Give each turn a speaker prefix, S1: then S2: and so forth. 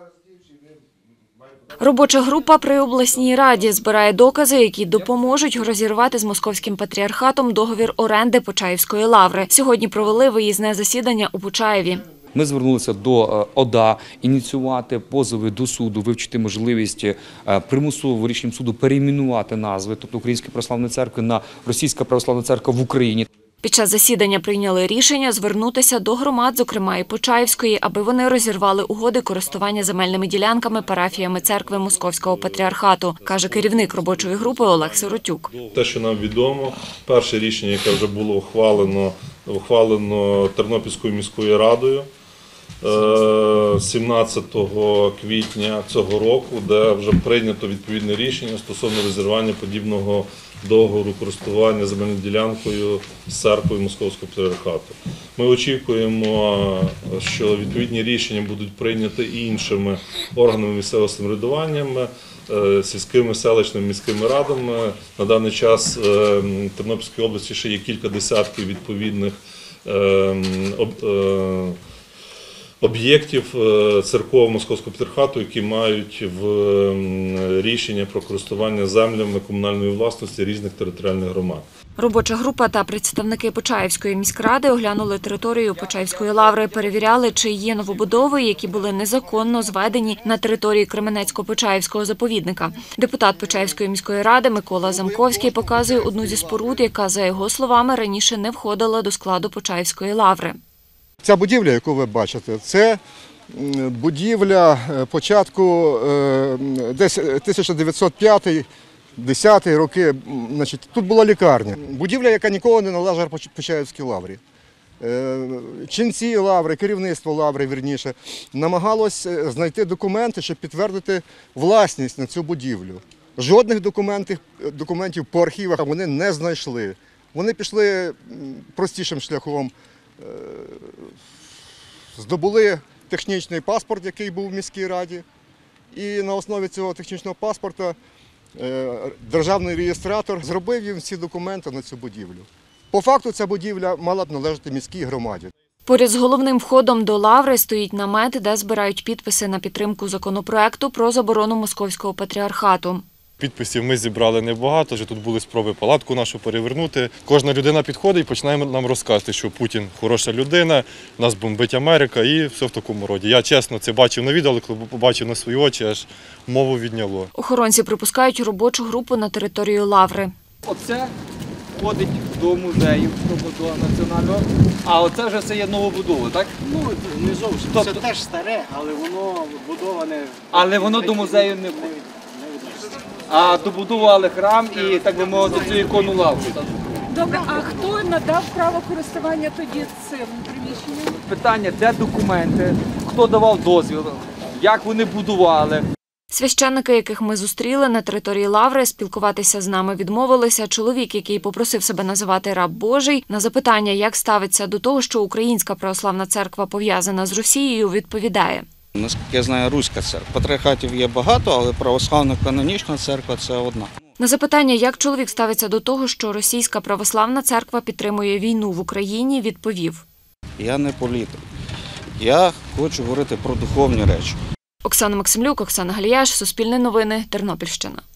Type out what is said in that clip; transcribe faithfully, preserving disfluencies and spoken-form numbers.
S1: Робоча група при обласній раді збирає докази, які допоможуть розірвати з московським патріархатом договір оренди Почаївської лаври. Сьогодні провели виїзне засідання у Почаєві.
S2: Ми звернулися до ОДА ініціювати позови до суду, вивчити можливість примусово рішенням суду перейменувати назви, тобто Української православної церкви на Російська православна церква в Україні.
S1: Під час засідання прийняли рішення звернутися до громад, зокрема і Почаївської, аби вони розірвали угоди користування земельними ділянками парафіями церкви Московського патріархату, каже керівник робочої групи Олег Сиротюк.
S3: Те, що нам відомо, перше рішення, яке вже було ухвалено, ухвалено Тернопільською міською радою сімнадцятого квітня цього року, де вже прийнято відповідне рішення стосовно розірвання подібного договору користування земельною ділянкою з церквою Московського патріархату. Ми очікуємо, що відповідні рішення будуть прийняті і іншими органами місцевого самоврядування, сільськими, селищними, міськими радами. На даний час в Тернопільській області ще є кілька десятків відповідних об'єктів церков Московського патріархату, які мають в рішення про користування землями комунальної власності різних територіальних громад.
S1: Робоча група та представники Почаївської міськради оглянули територію Почаївської лаври, перевіряли, чи є новобудови, які були незаконно зведені на території Кременецько-Почаївського заповідника. Депутат Почаївської міської ради Микола Замковський показує одну зі споруд, яка, за його словами, раніше не входила до складу Почаївської лаври.
S4: Ця будівля, яку ви бачите, це будівля початку десь тисяча дев'ятсот п'ятий — десятий роки. Значить, тут була лікарня. Будівля, яка ніколи не належала Почаївській лаврі. Ченці лаври, керівництво лаври, вірніше, намагалось знайти документи, щоб підтвердити власність на цю будівлю. Жодних документів, документів по архівах вони не знайшли. Вони пішли простішим шляхом. Здобули технічний паспорт, який був в міській раді, і на основі цього технічного паспорта державний реєстратор зробив їм всі документи на цю будівлю. По факту ця будівля мала б належати міській громаді.
S1: Поряд з головним входом до лаври стоїть намет, де збирають підписи на підтримку законопроекту про заборону Московського патріархату.
S5: Підписів ми зібрали небагато, вже тут були спроби палатку нашу перевернути. Кожна людина підходить і починає нам розказувати, що Путін хороша людина, нас бомбить Америка і все в такому роді. Я чесно це бачив на відео, але коли побачив на свої очі, аж мову відняло.
S1: Охоронці припускають робочу групу на територію лаври.
S6: Оце входить до музею, до національного, а оце вже це є новобудова, так?
S7: Ну, не зовсім.
S6: Тобто...
S7: Це теж старе, але воно будоване...
S6: Але воно до музею не входить. А добудували храм і, так би мовити, цю ікону лаври.
S8: Добре, а хто надав право користування тоді цим приміщенням?
S6: Питання, де документи, хто давав дозвіл, як вони будували.
S1: Священники, яких ми зустріли на території лаври, спілкуватися з нами відмовилися. Чоловік, який попросив себе називати раб Божий, на запитання, як ставиться до того, що Українська православна церква пов'язана з Росією, відповідає.
S9: Наскільки я знаю, руська церква. Патріархатів є багато, але православна канонічна церква – це одна.
S1: На запитання, як чоловік ставиться до того, що Російська православна церква підтримує війну в Україні, відповів.
S9: Я не політик. Я хочу говорити про духовні речі.
S1: Оксана Максимлюк, Оксана Галіяш, Суспільне новини, Тернопільщина.